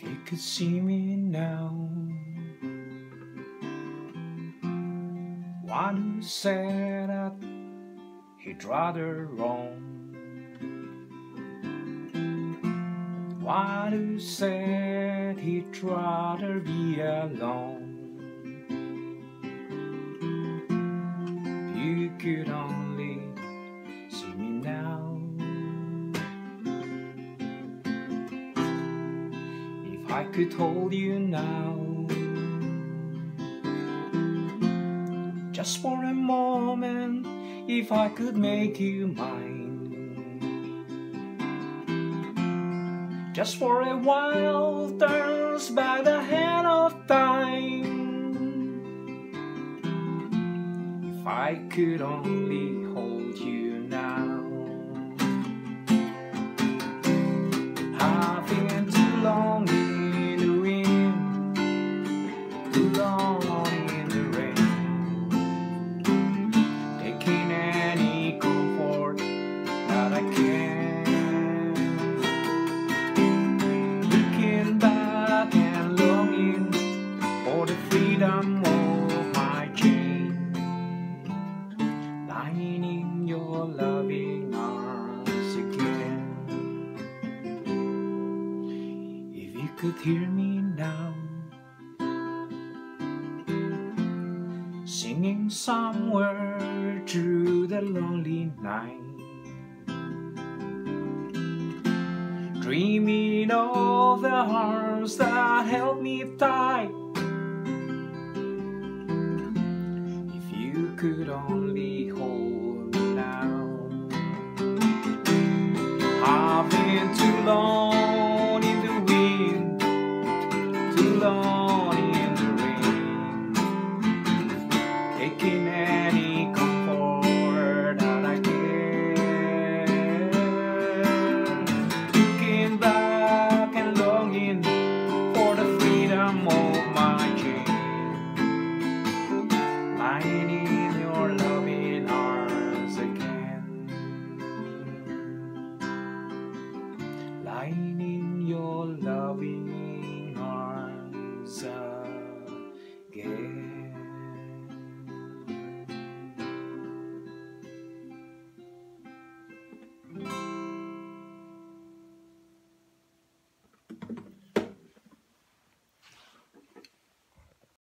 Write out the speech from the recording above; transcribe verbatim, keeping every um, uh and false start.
you could see me now, one who said that he'd rather roam, one who said he'd rather be alone. If you could only see me now, if I could hold you now, just for a moment, if I could make you mine, just for a while, turns back the hand of time. If I could only hold you now. I've been too long in the wind, too long in the rain, taking any comfort that I can, looking back and longing for the freedom of my chain, lying in your loving arms again. If you could hear me now, singing somewhere through the lonely night, dreaming of the arms that held me tight. If you could only hold me now. I've been too long in the wind, too long